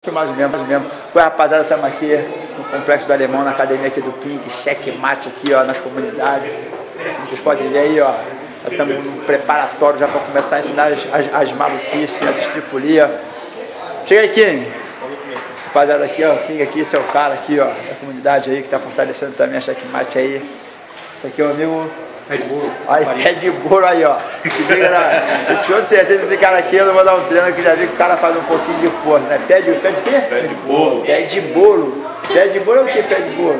Mais mesmo. Oi, rapaziada, estamos aqui no Complexo do Alemão, na academia aqui do King, checkmate aqui, ó, nas comunidades. Como vocês podem ver aí, ó, já estamos no preparatório já para começar a ensinar as maluquices, a distribulia. Chega aí, King. Rapaziada, aqui, ó, King aqui, esse é o cara aqui, ó, da comunidade aí, que está fortalecendo também a checkmate aí. Esse aqui é o amigo... Red Bull. Aí, Red Bull aí, ó. Se liga na... Se com certeza esse cara aqui, eu não vou dar um treino que já vi que o cara faz um pouquinho de força, né? Pé de quê? Pé de bolo. Pé de bolo. Pé de bolo é o que, pé de bolo?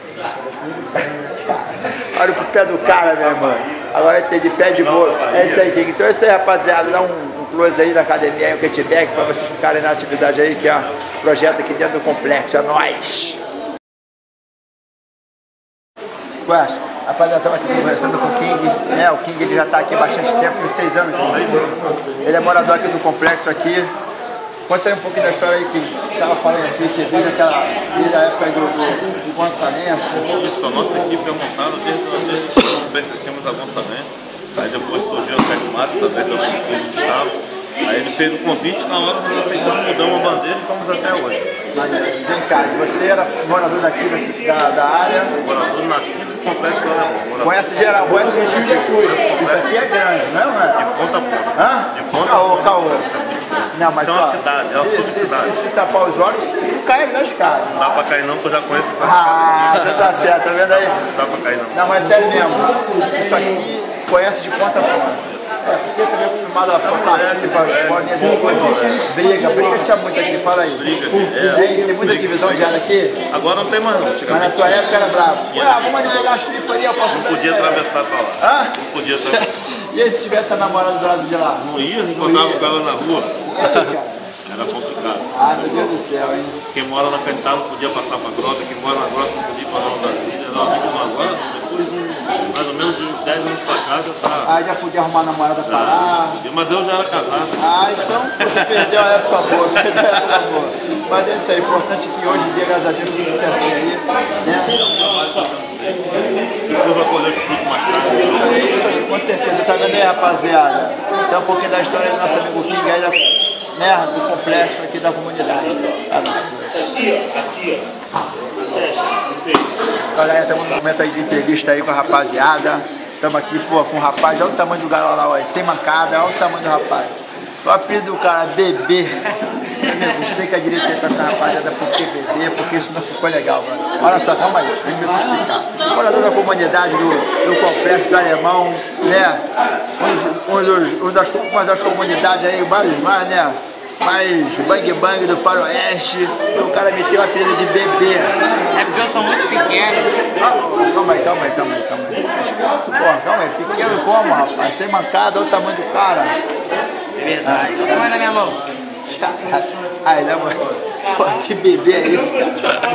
Olha pro pé do cara, meu irmão. Agora tem de pé de bolo. É isso aí, King. Então é isso aí, rapaziada. Dá um close aí na academia, aí, um catback, pra vocês ficarem na atividade aí, que é um projeto aqui dentro do complexo. É nóis! Ué, rapaziada, estamos aqui conversando com o King, né? O King ele já está aqui há bastante tempo, uns 6 anos. Ele é morador aqui do complexo aqui. Conta aí um pouquinho da história aí que estava falando aqui, que desde a época do Gonçalense. Isso, a nossa equipe é montada desde quando pertencemos a Gonçalense. Aí depois surgiu o checkmate, através do Gustavo. Aí ele fez o convite, na hora nós aceitamos, mudamos a bandeira e estamos até hoje. Vem cá, você era morador daqui da área? Morador nascido do complexo do Alemão. Conhece geral, conhece o Recife de Fui. Isso aqui é grande, não é? De ponta a ponta. Hã? De ponta a ponta. Caô. Não, mas é uma cidade, é uma subcidade. Se tapar os olhos, não cai na escada. Não dá pra cair não, porque eu já conheço. Tá certo, tá vendo aí? Não dá pra cair não. Não, mas sério mesmo. Isso aqui conhece de ponta a ponta. Porque eu também acostumado a falar briga tinha muito aqui, fala aí. Briga, tem muita divisão de área aqui? Agora não tem mais não. Mas na tua época era bravo. Vamos manipular as tripas ali, eu posso... Não podia atravessar pra lá. Hã? Não podia atravessar. E aí, se tivesse a namorada do lado de lá? Não ia, encontrava o cara na rua. Era complicado. Ah, meu Deus do céu, hein? Quem mora na capital não podia passar pra grota, quem mora na grota não podia passar na Brasília. Nós vimos agora, depois de mais ou menos de uns 10 anos pra cá, já tá... Ah, já podia arrumar namorada pra lá. Mas eu já era casado. Ah, então você perdeu a época boa, Mas é isso aí, importante que hoje em dia, graças a Deus, tudo certinho aí, né? Depois vai colher o fruto mais tarde. Isso aí, com certeza. Tá vendo aí, rapaziada? Isso é um pouquinho da história do nosso amigo King aí, né, do complexo aqui da comunidade. É nóis. Olha aí, estamos no momento aí de entrevista aí com a rapaziada. Estamos aqui, pô, com o rapaz. Olha o tamanho do galo lá, ó, sem mancada. Olha o tamanho do rapaz. O apelido do cara, Bebê. Amigo, explica direito aí pra essa rapaziada por que Bebê, porque isso não ficou legal, mano. Olha só, calma aí, vem ver se explicar. Morador da comunidade do complexo do Alemão, né? Uma das comunidades aí, mais, né? Mais bang do faroeste, o cara meteu a apelido de Bebê. É porque eu sou muito pequeno. Calma aí. Pô, calma aí, pequeno como, rapaz? Sem mancada, olha o tamanho do cara. É verdade. Olha o tamanho da minha mão. Ai, não, mano. Pô, que bebê é esse, cara?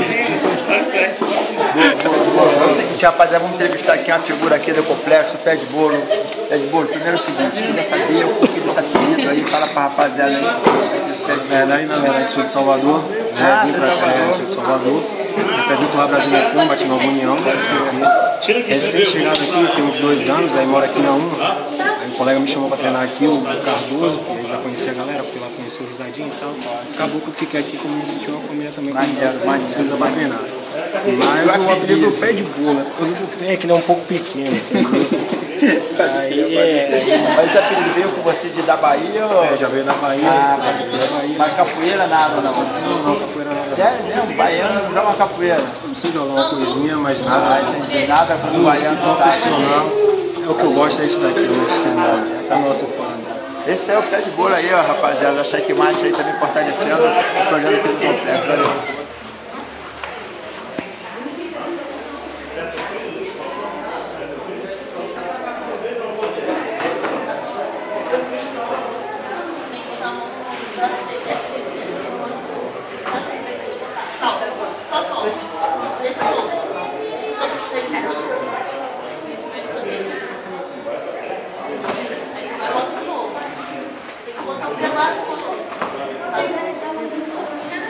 Boa. É o seguinte, rapaziada, vamos entrevistar aqui uma figura aqui do complexo, Pé de Bolo. Pé de Bolo, primeiro é o seguinte, você queria saber o porquê desse apelido aí, fala pra rapaziada aí. Na verdade, sou de Salvador. Ah, você é Salvador? Sou de Salvador. Represento a Brasília Combat, Nova União. Recém-chegado aqui, tem uns 2 anos, aí moro aqui na UNA. Aí um colega me chamou para treinar aqui, o Cardoso, que eu já conhecia a galera, fui lá conhecer o Risadinho e tal. Acabou que eu fiquei aqui, como me senti uma família também. Maneiro. Para treinar. Mas o apelido do Pé de Bolo, é por causa do pé, que ele é um pouco pequeno, entendeu? Mas esse apelido veio com você da Bahia? Ou... já veio da Bahia. Mas capoeira nada, não? Não, capoeira nada. Sério mesmo? Baiano joga capoeira? Não sei jogar uma coisinha, mas nada. Entendi. Nada com o baiano profissional. É o que eu gosto, é isso daqui, o nosso plano. Esse é o Pé de Bolo aí, ó, rapaziada. A checkmate aí também fortalecendo o projeto aqui do complexo. Valeu.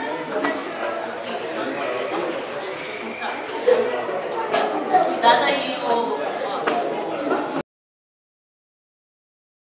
Cuidado aí.